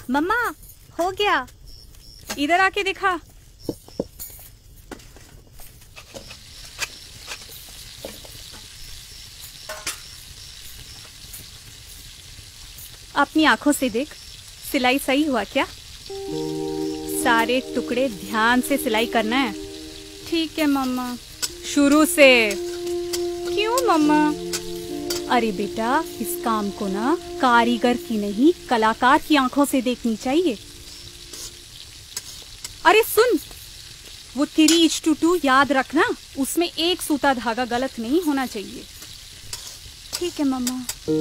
मम्मा, हो गया। इधर आके दिखा। अपनी आंखों से देख, सिलाई सही हुआ क्या? सारे टुकड़े ध्यान से सिलाई करना है। ठीक है मम्मा। शुरू से। क्यों मम्मा? अरे बेटा, इस काम को ना कारीगर की नहीं कलाकार की आंखों से देखनी चाहिए। अरे सुन, वो 3:2 याद रखना, उसमें एक सूता धागा गलत नहीं होना चाहिए। ठीक है मम्मा।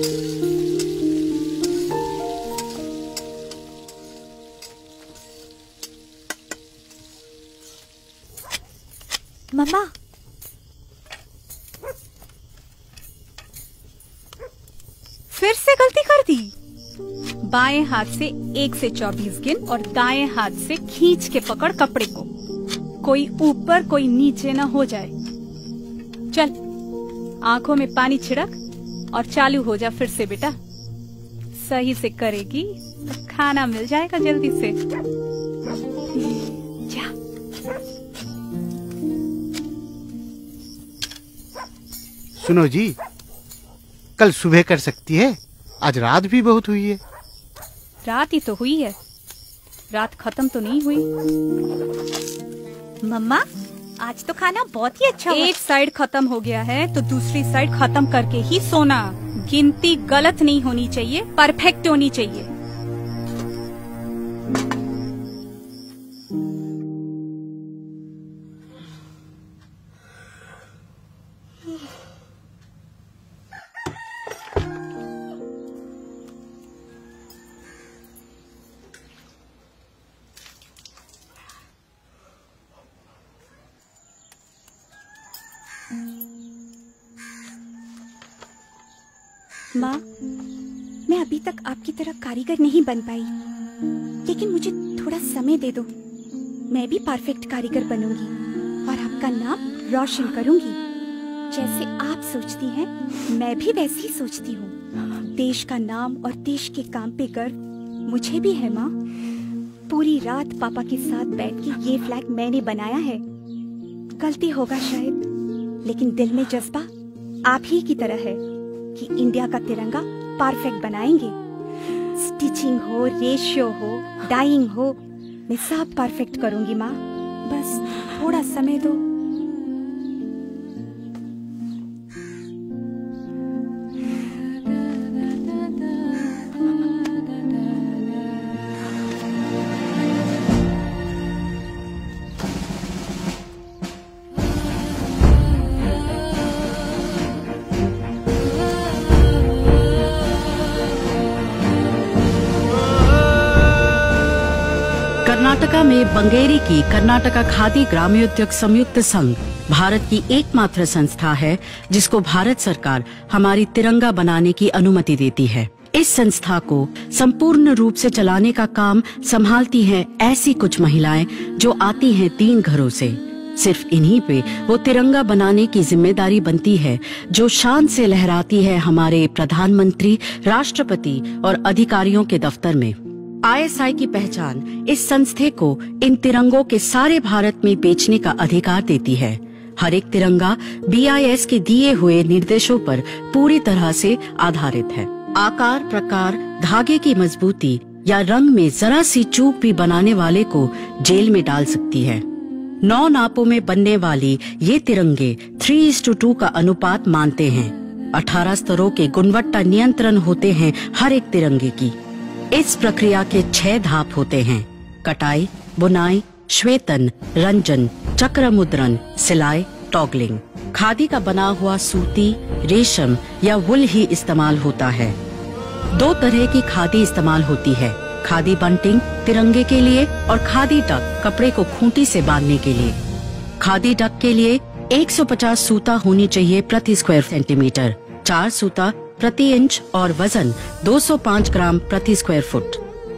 मम्मा, फिर से गलती कर दी। बाएं हाथ से 1 से 24 गिन और दाएं हाथ से खींच के पकड़ कपड़े को। कोई ऊपर कोई नीचे ना हो जाए। चल, आंखों में पानी छिड़क और चालू हो जा फिर से बेटा। सही से करेगी तो खाना मिल जाएगा जल्दी से। जा। सुनो जी, कल सुबह कर सकती है? आज रात भी बहुत हुई है। रात ही तो हुई है, रात खत्म तो नहीं हुई। मम्मा, आज तो खाना बहुत ही अच्छा हुआ। एक साइड खत्म हो गया है तो दूसरी साइड खत्म करके ही सोना। गिनती गलत नहीं होनी चाहिए, परफेक्ट होनी चाहिए। माँ, मैं अभी तक आपकी तरह कारीगर नहीं बन पाई, लेकिन मुझे थोड़ा समय दे दो। मैं भी परफेक्ट कारीगर बनूंगी और आपका नाम रोशन करूंगी। जैसे आप सोचती हैं, मैं भी वैसे ही सोचती हूँ। देश का नाम और देश के काम पे गर्व मुझे भी है माँ। पूरी रात पापा के साथ बैठ के ये फ्लैग मैंने बनाया है। गलती होगा शायद, लेकिन दिल में जज्बा आप ही की तरह है कि इंडिया का तिरंगा परफेक्ट बनाएंगे। स्टिचिंग हो, रेशियो हो, डाइंग हो, मैं सब परफेक्ट करूंगी माँ। बस थोड़ा समय दो। कर्नाटका में बंगेरी की कर्नाटका खादी ग्रामोद्योग संयुक्त संघ भारत की एकमात्र संस्था है जिसको भारत सरकार हमारी तिरंगा बनाने की अनुमति देती है। इस संस्था को संपूर्ण रूप से चलाने का काम संभालती हैं ऐसी कुछ महिलाएं जो आती हैं 3 घरों से। सिर्फ इन्हीं पे वो तिरंगा बनाने की जिम्मेदारी बनती है जो शान से लहराती है हमारे प्रधानमंत्री, राष्ट्रपति और अधिकारियों के दफ्तर में। ISI की पहचान इस संस्थे को इन तिरंगों के सारे भारत में बेचने का अधिकार देती है। हर एक तिरंगा BIS के दिए हुए निर्देशों पर पूरी तरह से आधारित है। आकार, प्रकार, धागे की मजबूती या रंग में जरा सी चूक भी बनाने वाले को जेल में डाल सकती है। 9 नापों में बनने वाली ये तिरंगे 3:2 का अनुपात मानते हैं। 18 स्तरों के गुणवत्ता नियंत्रण होते हैं हर एक तिरंगे की। इस प्रक्रिया के 6 धाप होते हैं: कटाई, बुनाई, श्वेतन, रंजन, चक्र मुद्रण, सिलाई, टॉगलिंग। खादी का बना हुआ सूती, रेशम या वुल ही इस्तेमाल होता है। 2 तरह की खादी इस्तेमाल होती है: खादी बंटिंग तिरंगे के लिए और खादी डक कपड़े को खूंटी से बांधने के लिए। खादी डक के लिए 150 सूता होनी चाहिए प्रति स्क्वायर सेंटीमीटर, 4 सूता प्रति इंच और वजन 205 ग्राम प्रति स्क्वायर फुट।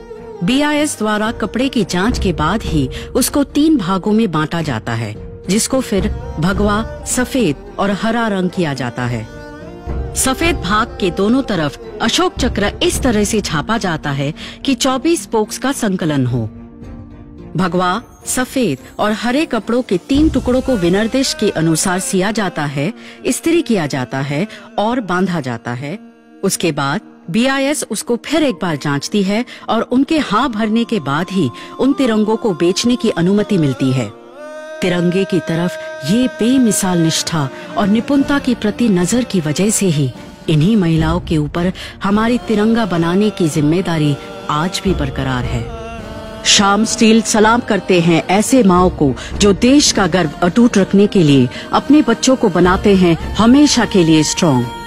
BIS द्वारा कपड़े की जांच के बाद ही उसको 3 भागों में बांटा जाता है, जिसको फिर भगवा, सफेद और हरा रंग किया जाता है। सफेद भाग के दोनों तरफ अशोक चक्र इस तरह से छापा जाता है कि 24 स्पोक्स का संकलन हो। भगवा, सफेद और हरे कपड़ों के 3 टुकड़ों को विनिर्देश के अनुसार सिया जाता है, इस्त्री किया जाता है और बांधा जाता है। उसके बाद BIS उसको फिर एक बार जांचती है और उनके हाँ भरने के बाद ही उन तिरंगों को बेचने की अनुमति मिलती है। तिरंगे की तरफ ये बेमिसाल निष्ठा और निपुणता के प्रति नजर की वजह से ही इन्हीं महिलाओं के ऊपर हमारी तिरंगा बनाने की जिम्मेदारी आज भी बरकरार है। श्याम स्टील सलाम करते हैं ऐसे माओं को जो देश का गर्व अटूट रखने के लिए अपने बच्चों को बनाते हैं हमेशा के लिए स्ट्रॉन्ग।